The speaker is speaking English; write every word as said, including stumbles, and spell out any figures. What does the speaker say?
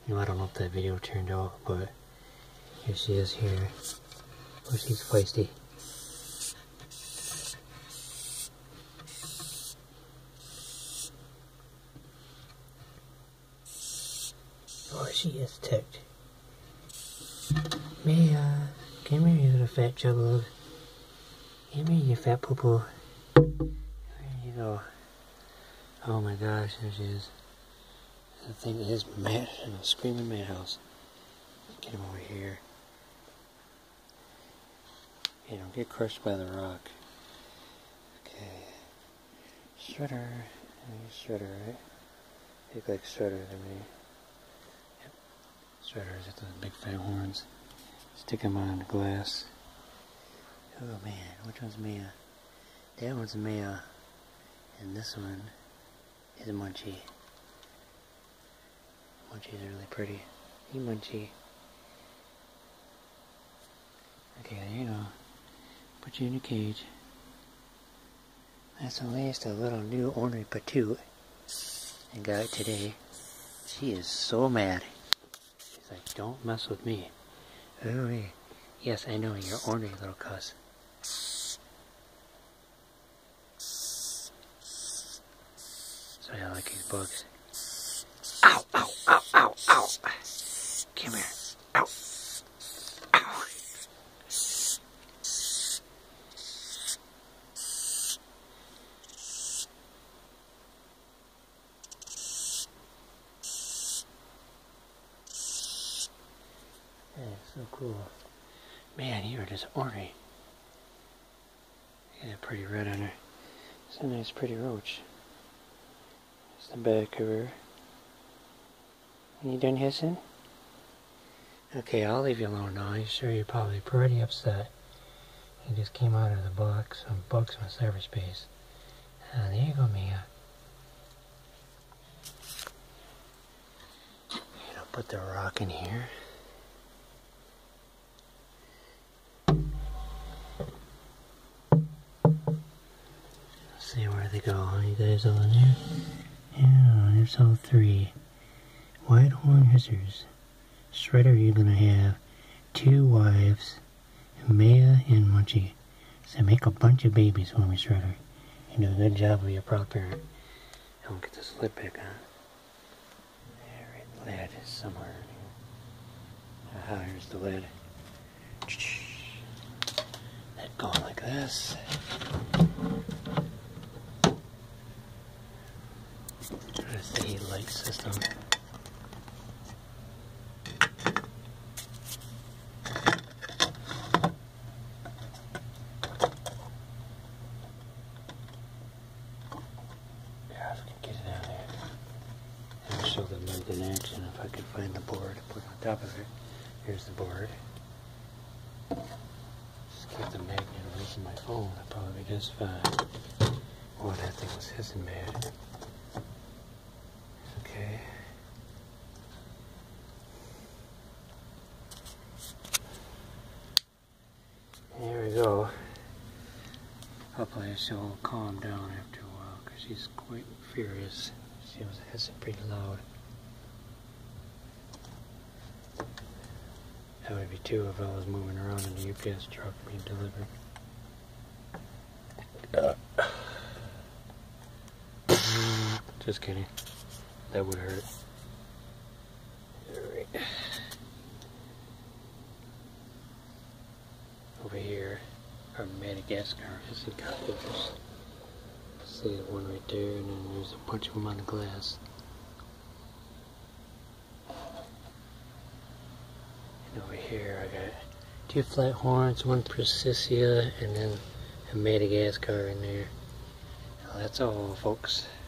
You know, I don't know if that video turned out, but here she is here. Oh, she's feisty. Oh, she is ticked. Mia, come here, you little fat juggalo. Come here, you fat poo-poo. There you go. Oh my gosh, there she is. The thing is mad, in a screaming madhouse. Get him over here. Hey, don't get crushed by the rock. Okay. Shredder. Shredder, right? You look like Shredder to me. Yep. Shredder's at the big fat horns. Stick them on the glass. Oh man, which one's Mia? That one's Mia. And this one is Munchie. Munchie's really pretty. Hey, Munchie. Okay, there you go. Put you in your cage. That's at least a little new ornery patoot. I got it today. She is so mad. She's like, don't mess with me. Oh, hey. Yes, I know, you're ornery little cuss. So I like these bugs. Ow, ow, ow, ow, ow. Come here. Ow. Ow. That's so cool. Man, you are just ornery. Got a pretty red on her. It's a nice pretty roach. It's the back of her. You done hissing? Okay, I'll leave you alone now. I'm sure you're probably pretty upset. You just came out of the box, some bugs from cyberspace. Ah, there you go, Mia. You know, put the rock in here. Let's see where they go. Are you guys all in there? Yeah, there's all three. White horn hussars. Shredder, you're gonna have two wives, Maya and Munchie. So make a bunch of babies for me, Shredder. You do a good job of your prop parent. I'll get this lid back on. There, the lid is somewhere in here. Aha, here's the lid. That going like this. There's the heat light system. Show the mag in action if I can find the board to put on top of it. Here's the board. Just keep the magnet away from my phone. I'll probably be just fine. Oh, that thing was hissing bad. Okay. There we go. Hopefully she'll calm down after a while because she's quite furious. She was hissing pretty loud. That would be two if I was moving around in the U P S truck being delivered. Uh. Just kidding. That would hurt. Alright. Over here are Madagascar hissing cockroaches. See the one right there, and then there's a bunch of them on the glass. And over here I got two flat horns, one Processia, and then a Madagascar in there. Well, that's all, folks.